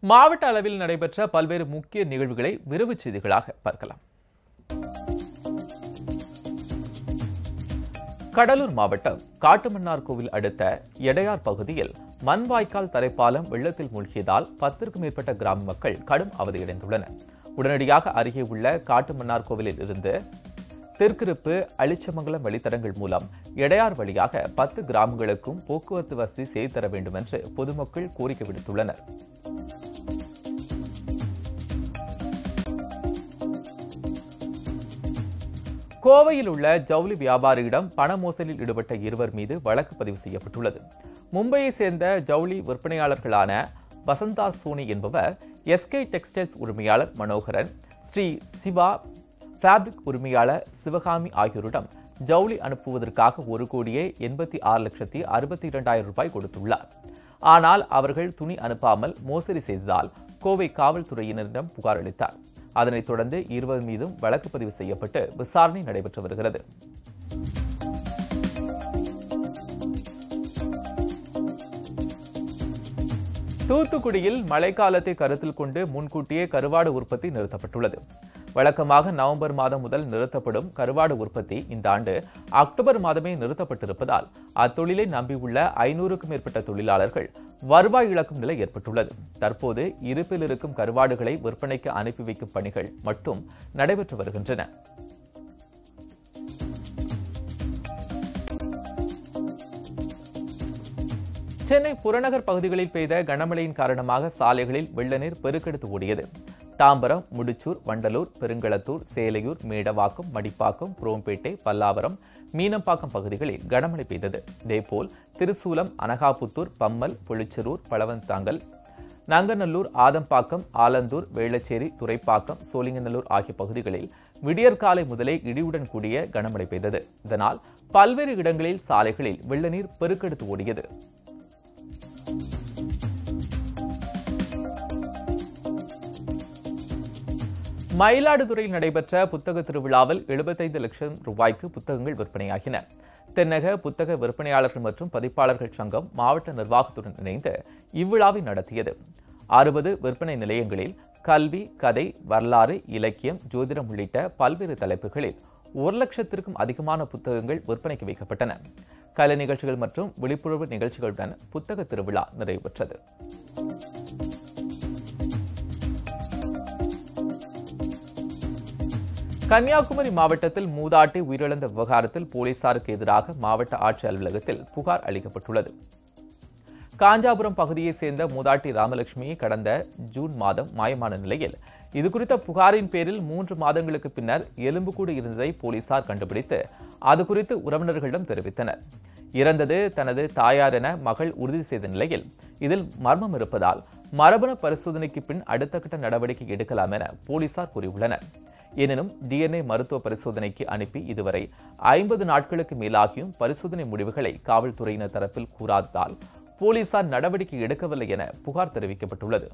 மாவட்ட அளவில் நடைபெற்ற பல்வேறு முக்கிய நிகழ்வுகளை விரைவு செய்திகளாக பார்க்கலாம். கடலூர் மாவட்டம் காட்டுமன்னார் கோவில் அடுத்த எடையார் பகுதியில் மண்வாய்க்கால் தரைப்பாலம் வெள்ளத்தில் மூழ்கியதால் 10க்கும் மேற்பட்ட கிராம மக்கள் கடும் அவதியடைந்துள்ளனர். உடனடியாக அருகே உள்ள காட்டுமன்னார் கோவிலில் இருந்து தெற்கிருப்பு அளிச்சமங்கலம் வழித்தடங்கள் மூலம் எடையார் வழியாக 10 கிராமங்களுக்கும் போக்குவரத்து வசதி செய்து தர வேண்டும் என்று பொதுமக்கள் கோரிக்கை விடுத்துள்ளனர். கோவையில் உள்ள ஜவுளி வியாபாரியிடம் பண மோசடியில் ஈடுபட்ட 2 மீது வழக்கு பதிவு செய்யப்பட்டுள்ளது. மும்பையை சேர்ந்த ஜவுளி விற்பனையாளர்களான வசந்தா சோனி என்பவர், எஸ்கே டெக்ஸ்டைல்ஸ் உரிமையாளர் மனோகரன், ஸ்ரீ சிவா ஃபேப்ரிக் உரிமையாளர் சிவகாமி ஆகியோரிடம் ஜவுளி அனுப்புவதற்காக 1,86,62,000 ரூபாய் கொடுத்துள்ளார். ஆனால் அவர்கள் துணி அனுப்பாமல் மோசடி செய்ததால் கோவை காவல்துறையினரிடம் புகார் அளித்தார். அதனைத் தொடர்ந்து 20 மீதும் வழக்கு பதிவு செய்யப்பட்டு விசாரணை நடைபெற்று வருகிறது. தூத்துக்குடியில் மழைக்காலத்தை கருத்தில் கொண்டு முன்கூட்டியே கருவாடு உற்பத்தி நிறுத்தப்பட்டுள்ளது. வழக்கமாக நவம்பர் மாதம் முதல் நிறுத்தப்படும் கருவாடு உற்பத்தி இந்த ஆண்டு அக்டோபர் மாதமே நிறுத்தப்பட்டிருப்பதால் அத்தொழிலை நம்பியுள்ள 500க்கும் மேற்பட்ட தொழிலாளர்கள் வருவாய் இழக்கும் நிலை ஏற்பட்டுள்ளது. தற்போது இருப்பில் இருக்கும் கருவாடுகளை விற்பனைக்கு அனுப்பி வைக்கும் பணிகள் மட்டும் நடைபெற்று வருகின்றன. சென்னை புறநகர் பகுதிகளில் பெய்த கனமழையின் காரணமாக சாலைகளில் வெள்ள நீர் பெருக்கெடுத்து ஓடியது. தாம்பரம், முடிச்சூர், வண்டலூர், பெருங்களத்தூர், சேலையூர், மேடவாக்கம், மடிப்பாக்கம், குரோம்பேட்டை, பல்லாவரம், மீனம்பாக்கம் பகுதிகளில் கனமழை பெய்தது. இதேபோல் திருசூலம், அனகாபுத்தூர், பம்மல், புளிச்சரூர், பழவந்தாங்கல், நங்கநல்லூர், ஆதம்பாக்கம், ஆலந்தூர், வேளச்சேரி, துரைப்பாக்கம், சோழிங்கநல்லூர் ஆகிய பகுதிகளில் விடியற்காலை முதலே இடியுடன் கூடிய கனமழை பெய்தது. இதனால் பல்வேறு இடங்களில் சாலைகளில் வெள்ள நீர் பெருக்கெடுத்து ஓடியது. மயிலாடுதுறையில் நடைபெற்ற புத்தக திருவிழாவில் 75 லட்சம் ரூபாய்க்கு புத்தகங்கள் விற்பனையாகின. தென்னக புத்தக விற்பனையாளர்கள் மற்றும் பதிப்பாளர்கள் சங்கம் மாவட்ட நிர்வாகத்துடன் இணைந்து இவ்விழாவை நடத்தியது. 60 விற்பனை நிலையங்களில் கல்வி, கதை, வரலாறு, இலக்கியம், ஜோதிடம் உள்ளிட்ட பல்வேறு தலைப்புகளில் 1 லட்சத்திற்கும் அதிகமான புத்தகங்கள் விற்பனைக்கு வைக்கப்பட்டன. கலை நிகழ்ச்சிகள் மற்றும் விழிப்புணர்வு நிகழ்ச்சிகளுடன் புத்தக திருவிழா நிறைவு பெற்றது. கன்னியாகுமரி மாவட்டத்தில் மூதாட்டி உயிரிழந்த விவகாரத்தில் போலீசாருக்கு எதிராக மாவட்ட ஆட்சியர் அலுவலகத்தில் புகார் அளிக்கப்பட்டுள்ளது. காஞ்சாபுரம் பகுதியைச் சேர்ந்த மூதாட்டி ராமலட்சுமி கடந்த ஜூன் மாதம் மாயமான நிலையில் இதுகுறித்த புகாரின் பேரில் 3 மாதங்களுக்கு பின்னர் எலும்புக்கூடு இருந்ததை போலீசார் கண்டுபிடித்து அது குறித்து உறவினர்களிடம் தெரிவித்தனர். இறந்தது தனது தாயார் என மகள் உறுதி செய்த நிலையில் இதில் மர்மம் இருப்பதால் மரபணு பரிசோதனைக்கு பின் அடுத்த கட்ட நடவடிக்கை எடுக்கலாம் என போலீசார் கூறியுள்ளனர். எனினும் டிஎன்ஏ மருத்துவ பரிசோதனைக்கு அனுப்பி இதுவரை 50 நாட்களுக்கு மேலாகியும் பரிசோதனை முடிவுகளை காவல்துறையினர் தரப்பில் கூறாததால் போலீசார் நடவடிக்கை எடுக்கவில்லை என புகார் தெரிவிக்கப்பட்டுள்ளது.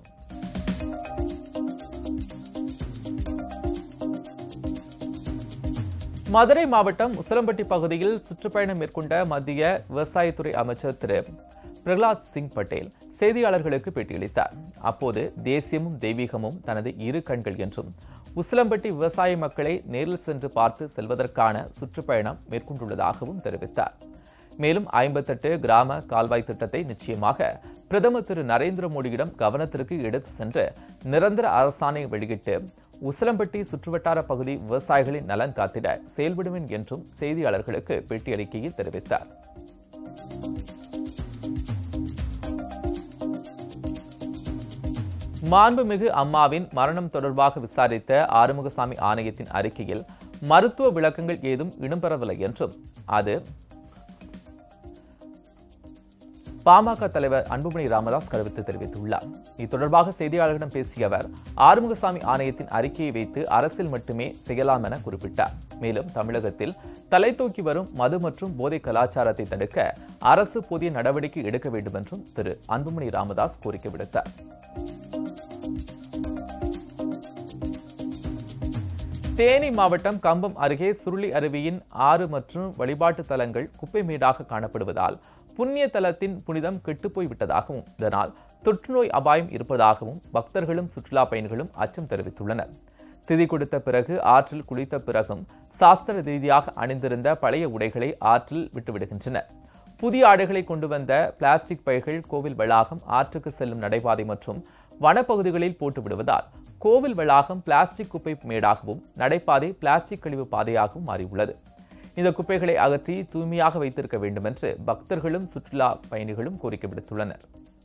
மதுரை மாவட்டம் உசிலம்பட்டி பகுதியில் சுற்றுப்பயணம் மேற்கொண்ட மத்திய விவசாயத்துறை அமைச்சர் திரு பிரகலாத் சிங் பட்டேல் செய்தியாளர்களுக்கு பேட்டியளித்தார். அப்போது தேசியமும் தெய்வீகமும் தனது 2 கண்கள் என்றும் உசிலம்பட்டி விவசாய மக்களை நேரில் சென்று பார்த்து செல்வதற்கான சுற்றுப்பயணம் மேற்கொண்டுள்ளதாகவும் தெரிவித்தார். மேலும் 58 கிராம கால்வாய் திட்டத்தை நிச்சயமாக பிரதமர் திரு நரேந்திர மோடியிடம் கவனத்திற்கு எடுத்து சென்று நிரந்தர அரசாணை வெளியிட்டு உசிலம்பட்டி சுற்றுவட்டார பகுதி விவசாயிகளின் நலன் காத்திட செயல்படுவேன் என்றும் செய்தியாளர்களுக்கு பேட்டியளிக்கையில் தெரிவித்தார். மாண்புமிகு அம்மாவின் மரணம் தொடர்பாக விசாரித்த ஆறுமுகசாமி ஆணையத்தின் அறிக்கையில் மருத்துவ விளக்கங்கள் ஏதும் இடம்பெறவில்லை என்றும் அது பாமக தலைவர் அன்புமணி ராமதாஸ் கருத்து தெரிவித்துள்ளார். இது தொடர்பாக செய்தியாளர்களிடம் பேசிய அவர், ஆறுமுகசாமி ஆணையத்தின் அறிக்கையை வைத்து அரசியல் மட்டுமே செய்யலாம் என குறிப்பிட்டார். மேலும் தமிழகத்தில் தலை தூக்கி வரும் மது மற்றும் போதை கலாச்சாரத்தை தடுக்க அரசு புதிய நடவடிக்கை எடுக்க வேண்டும் என்றும் திரு அன்புமணி ராமதாஸ் கோரிக்கை விடுத்தார். தேனி மாவட்டம் கம்பம் அருகே சுருளி அருவியின் 6 மற்றும் வழிபாட்டு தலங்கள் குப்பை மேடாக காணப்படுவதால் புண்ணிய தலத்தின் புனிதம் கெட்டுப்போய் விட்டதாகவும் இதனால் தொற்றுநோய் அபாயம் இருப்பதாகவும் பக்தர்களும் சுற்றுலா பயணிகளும் அச்சம் தெரிவித்துள்ளனர். திதி கொடுத்த பிறகு ஆற்றில் குளித்த பிறகும் சாஸ்திர ரீதியாக அணிந்திருந்த பழைய உடைகளை ஆற்றில் விட்டுவிடுகின்றனர். புதிய ஆடைகளை கொண்டு வந்த பிளாஸ்டிக் பைகள் கோவில் வளாகம், ஆற்றுக்கு செல்லும் நடைபாதை மற்றும் வனப்பகுதிகளில் போட்டு விடுவதால் கோவில் வளாகம் பிளாஸ்டிக் குப்பை மேடாகவும் நடைபாதை பிளாஸ்டிக் கழிவு பாதையாகவும் மாறியுள்ளது. இந்த குப்பைகளை அகற்றி தூய்மையாக வைத்திருக்க வேண்டும் என்று பக்தர்களும் சுற்றுலா பயணிகளும் கோரிக்கை விடுத்துள்ளனர்.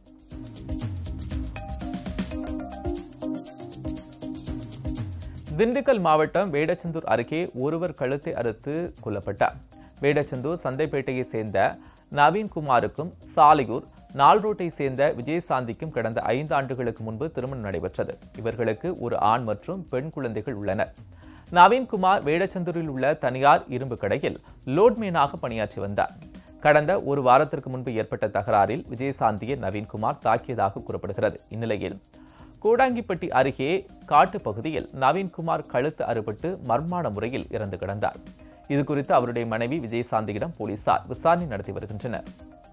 திண்டுக்கல் மாவட்டம் வேடச்சந்தூர் அருகே ஒருவர் கழுத்தை அறுத்து கொல்லப்பட்டார். வேடச்சந்தூர் சந்தைப்பேட்டையை சேர்ந்த நவீன்குமாருக்கும் சாலையூர் நால்ரோட்டை சேர்ந்த விஜயசாந்திக்கும் கடந்த 5 ஆண்டுகளுக்கு முன்பு திருமணம் நடைபெற்றது. இவர்களுக்கு ஒரு ஆண் மற்றும் பெண் குழந்தைகள் உள்ளனர். நவீன்குமார் வேடச்சந்தூரில் உள்ள தனியார் இரும்பு கடையில் லோட்மேனாக பணியாற்றி வந்தார். கடந்த ஒரு வாரத்திற்கு முன்பு ஏற்பட்ட தகராறில் விஜயசாந்தியை நவீன்குமார் தாக்கியதாக கூறப்படுகிறது. இந்நிலையில் கோடாங்கிப்பட்டி அருகே காட்டு பகுதியில் நவீன்குமார் கழுத்து அறுபட்டு மர்மமான முறையில் இறந்து கிடந்தார். இதுகுறித்து அவருடைய மனைவி விஜயசாந்தியிடம் போலீசார் விசாரணை நடத்தி வருகின்றனர்.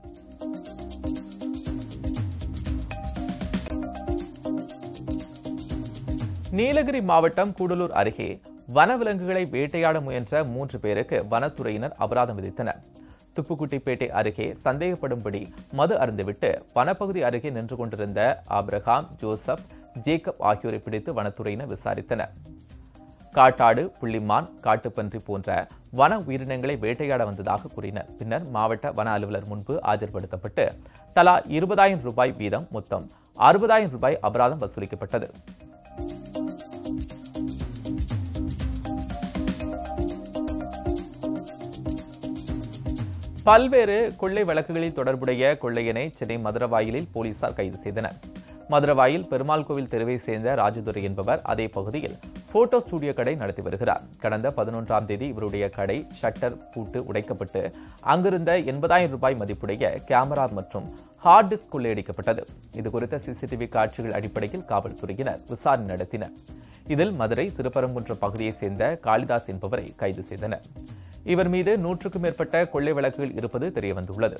நீலகிரி மாவட்டம் கூடலூர் அருகே வனவிலங்குகளை வேட்டையாட முயன்ற 3 பேருக்கு வனத்துறையினர் அபராதம் விதித்தனர். துப்புக்குட்டிப்பேட்டை அருகே சந்தேகப்படும்படி மது அருந்துவிட்டு வனப்பகுதி அருகே நின்று கொண்டிருந்த ஆபிரகாம், ஜோசப், ஜேக்கப் ஆகியோரை பிடித்து வனத்துறையினர் விசாரித்தனர். காட்டாடு, புள்ளிமான், காட்டுப்பன்றி போன்ற வன உயிரினங்களை வேட்டையாட வந்ததாக கூறினர். பின்னர் மாவட்ட வன அலுவலர் முன்பு ஆஜர்படுத்தப்பட்டு தலா 20,000 ரூபாய் வீதம் மொத்தம் 60,000 ரூபாய் அபராதம் வசூலிக்கப்பட்டது. பல்வேறு கொள்ளை வழக்குகளில் தொடர்புடைய கொள்ளையனை சென்னை மதுரவாயிலில் போலீசார் கைது செய்தனர். மதுரவாயில் பெருமாள் கோவில் தெருவை சேர்ந்த ராஜதுரை என்பவர் அதே பகுதியில் போட்டோ ஸ்டுடியோ கடை நடத்தி வருகிறார். கடந்த 11ஆம் தேதி இவருடைய கடை ஷட்டர் பூட்டு உடைக்கப்பட்டு அங்கிருந்த 80,000 ரூபாய் மதிப்புடைய கேமரா மற்றும் ஹார்ட் டிஸ்க் கொள்ளையடிக்கப்பட்டது. இதுகுறித்த சிசிடிவி காட்சிகள் அடிப்படையில் காவல்துறையினர் விசாரணை நடத்தினர். இதில் மதுரை திருப்பரங்குன்றம் பகுதியைச் சேர்ந்த காளிதாஸ் என்பவரை கைது செய்தனர். இவர் மீது 100க்கும் மேற்பட்ட கொள்ளை வழக்குகள் இருப்பது தெரியவந்துள்ளது.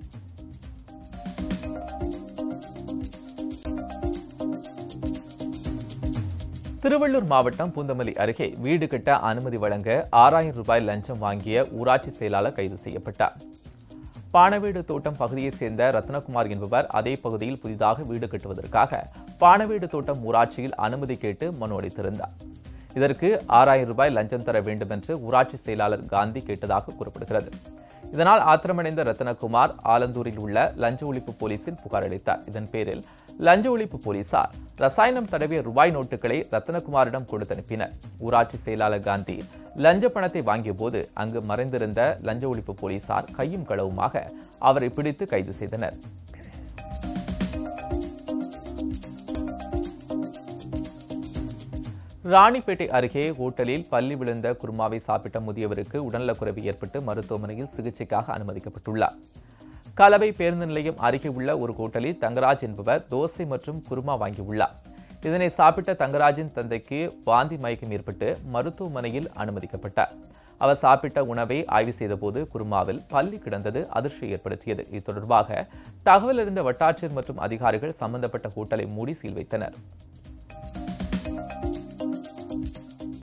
திருவள்ளூர் மாவட்டம் பூந்தமல்லி அருகே வீடு கட்ட அனுமதி வழங்க 6,000 ரூபாய் லஞ்சம் வாங்கிய ஊராட்சி செயலாளர் கைது செய்யப்பட்டார். பானவேடு தோட்டம் பகுதியைச் சேர்ந்த ரத்னகுமார் என்பவர் அதே பகுதியில் புதிதாக வீடு கட்டுவதற்காக பானவேடு தோட்டம் ஊராட்சியில் அனுமதி கேட்டு மனு அளித்திருந்தார். இதற்கு 6,000 ரூபாய் லஞ்சம் தர வேண்டும் என்று ஊராட்சி செயலாளர் காந்தி கேட்டதாக கூறப்படுகிறது. இதனால் ஆத்திரமடைந்த ரத்னகுமார் ஆலந்தூரில் உள்ள லஞ்ச ஒழிப்பு போலீசில் புகார் அளித்தார். இதன் பேரில் லஞ்ச ஒழிப்பு போலீசார் ரசாயனம் தடவிய ரூபாய் நோட்டுகளை ரத்னகுமாரிடம் கொடுத்து அனுப்பினர். ஊராட்சி செயலாளர் காந்தி லஞ்ச பணத்தை வாங்கிய போது அங்கு மறைந்திருந்த லஞ்ச ஒழிப்பு போலீசார் கையும் களவுமாக அவரை பிடித்து கைது செய்தனர். ராணிப்பேட்டை அருகே ஹோட்டலில் பள்ளி விழுந்த குருமாவை சாப்பிட்ட முதியவருக்கு உடல்நலக்குறைவு ஏற்பட்டு மருத்துவமனையில் சிகிச்சைக்காக அனுமதிக்கப்பட்டுள்ளார். கலவை பேருந்து நிலையம் அருகே உள்ள ஒரு ஹோட்டலில் தங்கராஜ் என்பவர் தோசை மற்றும் குருமா வாங்கியுள்ளார். இதனை சாப்பிட்ட தங்கராஜின் தந்தைக்கு வாந்தி மயக்கம் ஏற்பட்டு மருத்துவமனையில் அனுமதிக்கப்பட்டார். அவர் சாப்பிட்ட உணவை ஆய்வு செய்தபோது குருமாவில் பல்லி கிடந்தது அதிர்ச்சியை ஏற்படுத்தியது. இது தொடர்பாக தகவல் அறிந்த வட்டாட்சியர் மற்றும் அதிகாரிகள் சம்பந்தப்பட்ட ஹோட்டலை மூடி சீல் வைத்தனர்.